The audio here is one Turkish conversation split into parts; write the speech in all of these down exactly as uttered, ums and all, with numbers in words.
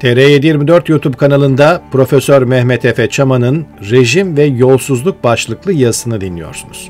T R yedi yirmi dört YouTube kanalında Profesör Mehmet Efe Çaman'ın Rejim ve Yolsuzluk başlıklı yazısını dinliyorsunuz.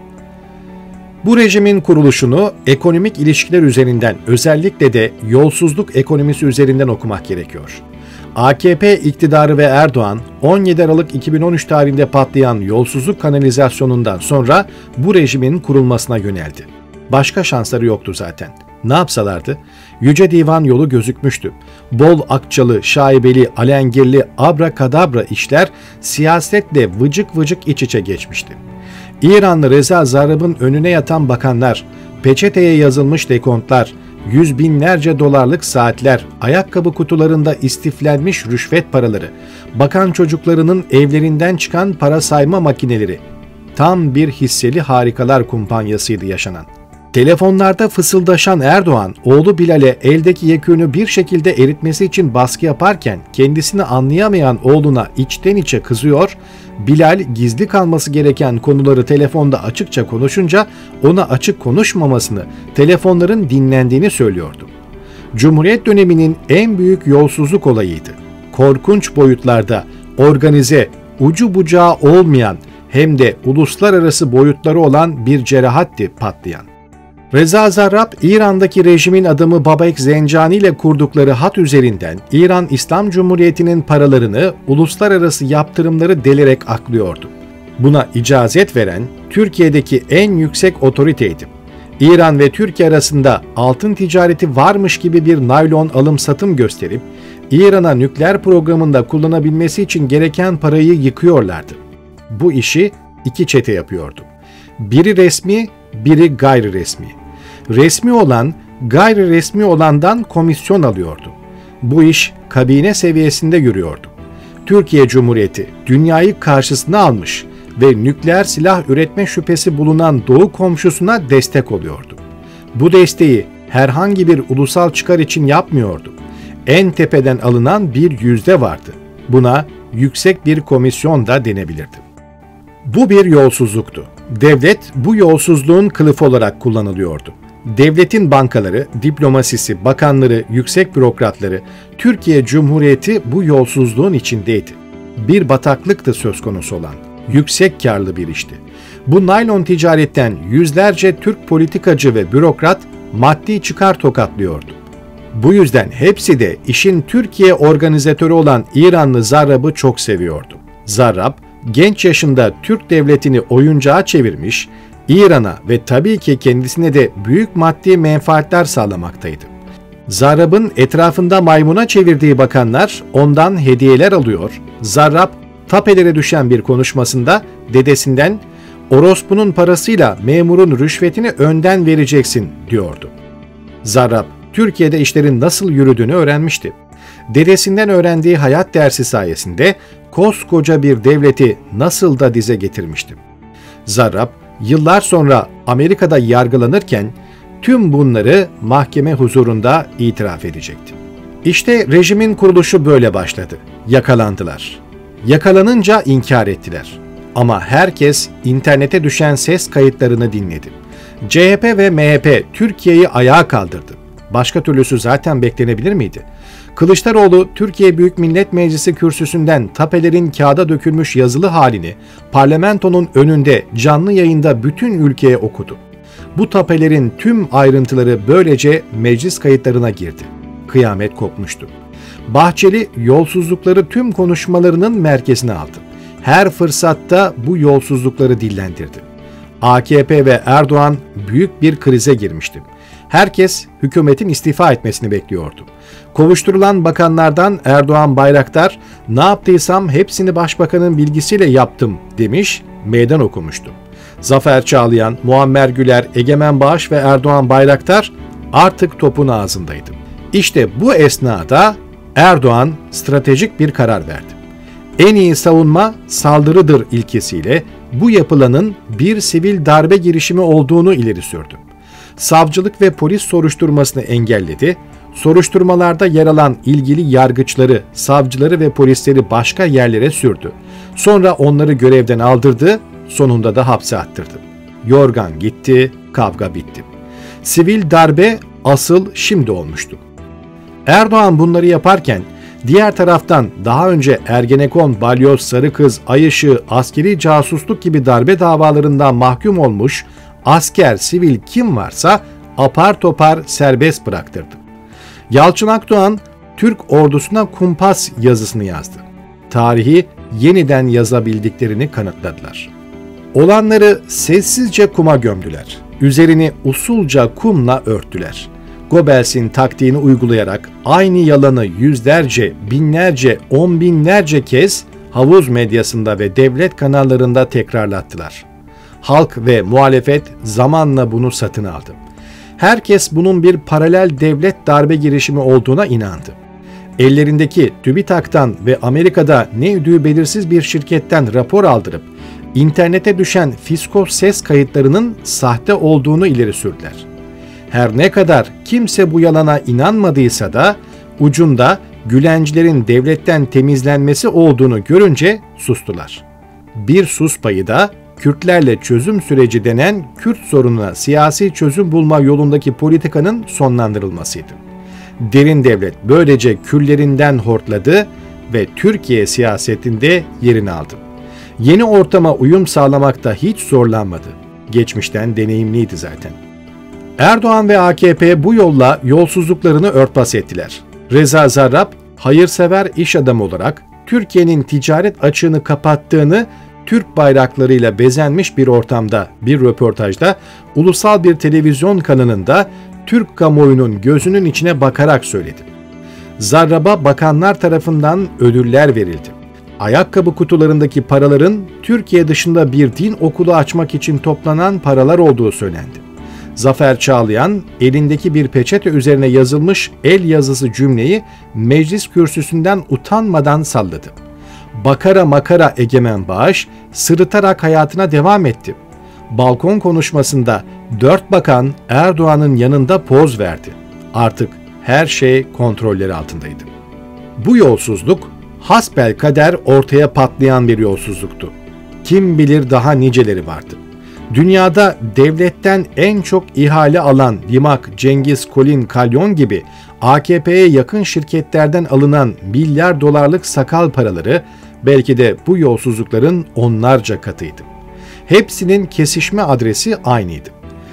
Bu rejimin kuruluşunu ekonomik ilişkiler üzerinden, özellikle de yolsuzluk ekonomisi üzerinden okumak gerekiyor. A K P iktidarı ve Erdoğan on yedi Aralık iki bin on üç tarihinde patlayan yolsuzluk kanalizasyonundan sonra bu rejimin kurulmasına yöneldi. Başka şansları yoktu zaten. Ne yapsalardı? Yüce Divan yolu gözükmüştü. Bol akçalı, şaibeli, alengirli, abrakadabra işler siyasetle vıcık vıcık iç içe geçmişti. İranlı Reza Zarrab'ın önüne yatan bakanlar, peçeteye yazılmış dekontlar, yüz binlerce dolarlık saatler, ayakkabı kutularında istiflenmiş rüşvet paraları, bakan çocuklarının evlerinden çıkan para sayma makineleri, tam bir hisseli harikalar kumpanyasıydı yaşanan. Telefonlarda fısıldaşan Erdoğan, oğlu Bilal'e eldeki yekünü bir şekilde eritmesi için baskı yaparken kendisini anlayamayan oğluna içten içe kızıyor, Bilal gizli kalması gereken konuları telefonda açıkça konuşunca ona açık konuşmamasını, telefonların dinlendiğini söylüyordu. Cumhuriyet döneminin en büyük yolsuzluk olayıydı. Korkunç boyutlarda, organize, ucu bucağı olmayan hem de uluslararası boyutları olan bir cerahatti patlayan. Reza Zarrab, İran'daki rejimin adamı Babek Zencani ile kurdukları hat üzerinden İran İslam Cumhuriyeti'nin paralarını, uluslararası yaptırımları delerek aklıyordu. Buna icazet veren Türkiye'deki en yüksek otoriteydi. İran ve Türkiye arasında altın ticareti varmış gibi bir naylon alım-satım gösterip İran'a nükleer programında kullanabilmesi için gereken parayı yıkıyorlardı. Bu işi iki çete yapıyordu. Biri resmi, biri gayri resmi. Resmi olan, gayri resmi olandan komisyon alıyordu. Bu iş kabine seviyesinde yürüyordu. Türkiye Cumhuriyeti dünyayı karşısına almış ve nükleer silah üretme şüphesi bulunan Doğu komşusuna destek oluyordu. Bu desteği herhangi bir ulusal çıkar için yapmıyordu. En tepeden alınan bir yüzde vardı. Buna yüksek bir komisyon da denebilirdi. Bu bir yolsuzluktu. Devlet bu yolsuzluğun kılıfı olarak kullanılıyordu. Devletin bankaları, diplomasisi, bakanları, yüksek bürokratları, Türkiye Cumhuriyeti bu yolsuzluğun içindeydi. Bir bataklıktı söz konusu olan, yüksek karlı bir işti. Bu naylon ticaretten yüzlerce Türk politikacı ve bürokrat maddi çıkar tokatlıyordu. Bu yüzden hepsi de işin Türkiye organizatörü olan İranlı Zarrab'ı çok seviyordu. Zarrab, genç yaşında Türk devletini oyuncağa çevirmiş, İran'a ve tabii ki kendisine de büyük maddi menfaatler sağlamaktaydı. Zarrab'ın etrafında maymuna çevirdiği bakanlar ondan hediyeler alıyor. Zarrab, tapelere düşen bir konuşmasında dedesinden "Orospu'nun parasıyla memurun rüşvetini önden vereceksin" diyordu. Zarrab, Türkiye'de işlerin nasıl yürüdüğünü öğrenmişti. Dedesinden öğrendiği hayat dersi sayesinde koskoca bir devleti nasıl da dize getirmişti. Zarrab, yıllar sonra Amerika'da yargılanırken tüm bunları mahkeme huzurunda itiraf edecekti. İşte rejimin kuruluşu böyle başladı. Yakalandılar. Yakalanınca inkar ettiler. Ama herkes internete düşen ses kayıtlarını dinledi. C H P ve M H P Türkiye'yi ayağa kaldırdı. Başka türlüsü zaten beklenebilir miydi? Kılıçdaroğlu, Türkiye Büyük Millet Meclisi kürsüsünden tapelerin kağıda dökülmüş yazılı halini parlamentonun önünde canlı yayında bütün ülkeye okudu. Bu tapelerin tüm ayrıntıları böylece meclis kayıtlarına girdi. Kıyamet kopmuştu. Bahçeli, yolsuzlukları tüm konuşmalarının merkezine aldı. Her fırsatta bu yolsuzlukları dillendirdi. A K P ve Erdoğan büyük bir krize girmişti. Herkes hükümetin istifa etmesini bekliyordu. Kovuşturulan bakanlardan Erdoğan Bayraktar, "Ne yaptıysam hepsini başbakanın bilgisiyle yaptım" demiş, meydan okumuştu. Zafer Çağlayan, Muammer Güler, Egemen Bağış ve Erdoğan Bayraktar artık topun ağzındaydı. İşte bu esnada Erdoğan stratejik bir karar verdi. En iyi savunma saldırıdır ilkesiyle bu yapılanın bir sivil darbe girişimi olduğunu ileri sürdü. Savcılık ve polis soruşturmasını engelledi, soruşturmalarda yer alan ilgili yargıçları, savcıları ve polisleri başka yerlere sürdü. Sonra onları görevden aldırdı, sonunda da hapse attırdı. Yorgan gitti, kavga bitti. Sivil darbe asıl şimdi olmuştu. Erdoğan bunları yaparken Diğer taraftan daha önce Ergenekon, Balyoz, Sarı Kız, Ay Işığı, askeri casusluk gibi darbe davalarından mahkum olmuş asker, sivil kim varsa apar topar serbest bıraktırdı. Yalçın Akdoğan, Türk ordusuna kumpas yazısını yazdı. Tarihi yeniden yazabildiklerini kanıtladılar. Olanları sessizce kuma gömdüler. Üzerini usulca kumla örttüler. Goebbels'in taktiğini uygulayarak aynı yalanı yüzlerce, binlerce, on binlerce kez havuz medyasında ve devlet kanallarında tekrarlattılar. Halk ve muhalefet zamanla bunu satın aldı. Herkes bunun bir paralel devlet darbe girişimi olduğuna inandı. Ellerindeki TÜBİTAK'tan ve Amerika'da ne üdüğü belirsiz bir şirketten rapor aldırıp internete düşen fisko ses kayıtlarının sahte olduğunu ileri sürdüler. Her ne kadar kimse bu yalana inanmadıysa da ucunda Gülencilerin devletten temizlenmesi olduğunu görünce sustular. Bir sus payı da Kürtlerle çözüm süreci denen Kürt sorununa siyasi çözüm bulma yolundaki politikanın sonlandırılmasıydı. Derin devlet böylece küllerinden hortladı ve Türkiye siyasetinde yerini aldı. Yeni ortama uyum sağlamakta hiç zorlanmadı. Geçmişten deneyimliydi zaten. Erdoğan ve A K P bu yolla yolsuzluklarını örtbas ettiler. Reza Zarrab, hayırsever iş adamı olarak Türkiye'nin ticaret açığını kapattığını Türk bayraklarıyla bezenmiş bir ortamda bir röportajda ulusal bir televizyon kanalında Türk kamuoyunun gözünün içine bakarak söyledi. Zarrab'a bakanlar tarafından ödüller verildi. Ayakkabı kutularındaki paraların Türkiye dışında bir din okulu açmak için toplanan paralar olduğu söylendi. Zafer Çağlayan elindeki bir peçete üzerine yazılmış el yazısı cümleyi meclis kürsüsünden utanmadan salladı. Bakara makara Egemen Bağış sırıtarak hayatına devam etti. Balkon konuşmasında dört bakan Erdoğan'ın yanında poz verdi. Artık her şey kontrolleri altındaydı. Bu yolsuzluk hasbelkader ortaya patlayan bir yolsuzluktu. Kim bilir daha niceleri vardı. Dünyada devletten en çok ihale alan Limak, Cengiz, Kolin, Kalyon gibi A K P'ye yakın şirketlerden alınan milyar dolarlık sakal paraları belki de bu yolsuzlukların onlarca katıydı. Hepsinin kesişme adresi aynıydı.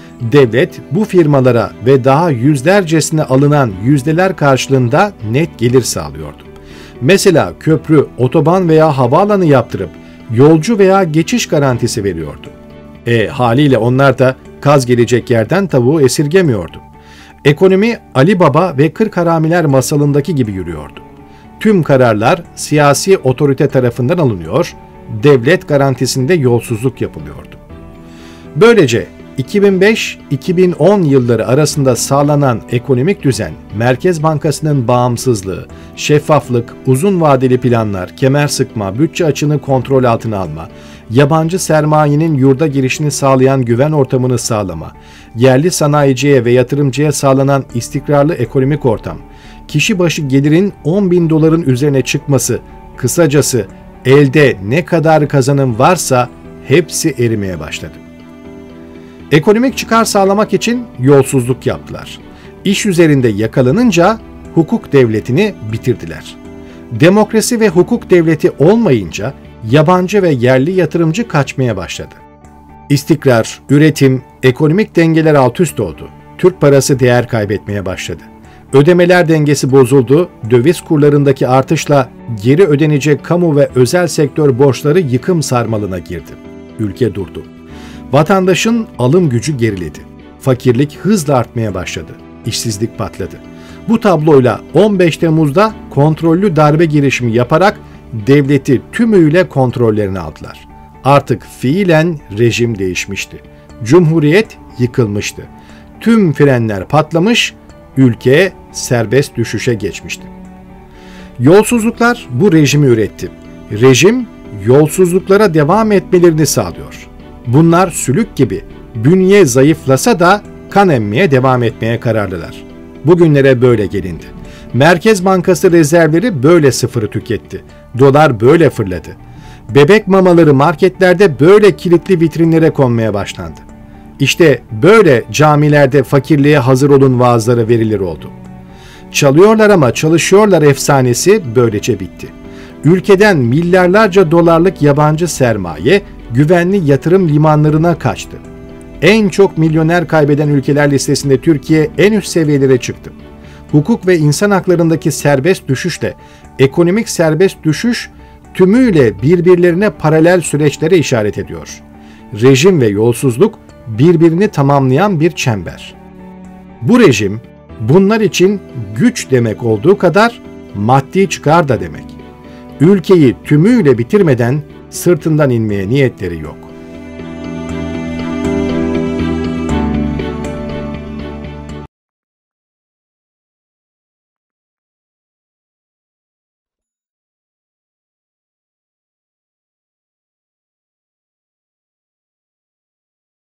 Devlet bu firmalara ve daha yüzlercesine alınan yüzdeler karşılığında net gelir sağlıyordu. Mesela köprü, otoban veya havaalanı yaptırıp yolcu veya geçiş garantisi veriyordu. E haliyle onlar da kaz gelecek yerden tavuğu esirgemiyordu. Ekonomi Ali Baba ve Kırk Haramiler masalındaki gibi yürüyordu. Tüm kararlar siyasi otorite tarafından alınıyor, devlet garantisinde yolsuzluk yapılıyordu. Böylece iki bin beş iki bin on yılları arasında sağlanan ekonomik düzen, Merkez Bankası'nın bağımsızlığı, şeffaflık, uzun vadeli planlar, kemer sıkma, bütçe açığını kontrol altına alma, yabancı sermayenin yurda girişini sağlayan güven ortamını sağlama, yerli sanayiciye ve yatırımcıya sağlanan istikrarlı ekonomik ortam, kişi başı gelirin on bin doların üzerine çıkması, kısacası elde ne kadar kazanım varsa hepsi erimeye başladı. Ekonomik çıkar sağlamak için yolsuzluk yaptılar. İş üzerinde yakalanınca hukuk devletini bitirdiler. Demokrasi ve hukuk devleti olmayınca yabancı ve yerli yatırımcı kaçmaya başladı. İstikrar, üretim, ekonomik dengeler alt üst oldu. Türk parası değer kaybetmeye başladı. Ödemeler dengesi bozuldu, döviz kurlarındaki artışla geri ödenecek kamu ve özel sektör borçları yıkım sarmalına girdi. Ülke durdu. Vatandaşın alım gücü geriledi. Fakirlik hızla artmaya başladı. İşsizlik patladı. Bu tabloyla on beş Temmuz'da kontrollü darbe girişimi yaparak devleti tümüyle kontrollerine aldılar. Artık fiilen rejim değişmişti. Cumhuriyet yıkılmıştı. Tüm frenler patlamış, ülke serbest düşüşe geçmişti. Yolsuzluklar bu rejimi üretti. Rejim yolsuzluklara devam etmelerini sağlıyor. Bunlar sülük gibi bünye zayıflasa da kan emmeye devam etmeye kararlılar. Bugünlere böyle gelindi. Merkez Bankası rezervleri böyle sıfırı tüketti. Dolar böyle fırladı. Bebek mamaları marketlerde böyle kilitli vitrinlere konmaya başlandı. İşte böyle camilerde fakirliğe hazır olun vaazları verilir oldu. Çalıyorlar ama çalışıyorlar efsanesi böylece bitti. Ülkeden milyarlarca dolarlık yabancı sermaye güvenli yatırım limanlarına kaçtı. En çok milyoner kaybeden ülkeler listesinde Türkiye en üst seviyelere çıktı. Hukuk ve insan haklarındaki serbest düşüşle ekonomik serbest düşüş tümüyle birbirlerine paralel süreçlere işaret ediyor. Rejim ve yolsuzluk birbirini tamamlayan bir çember. Bu rejim bunlar için güç demek olduğu kadar maddi çıkar da demek. Ülkeyi tümüyle bitirmeden sırtından inmeye niyetleri yok.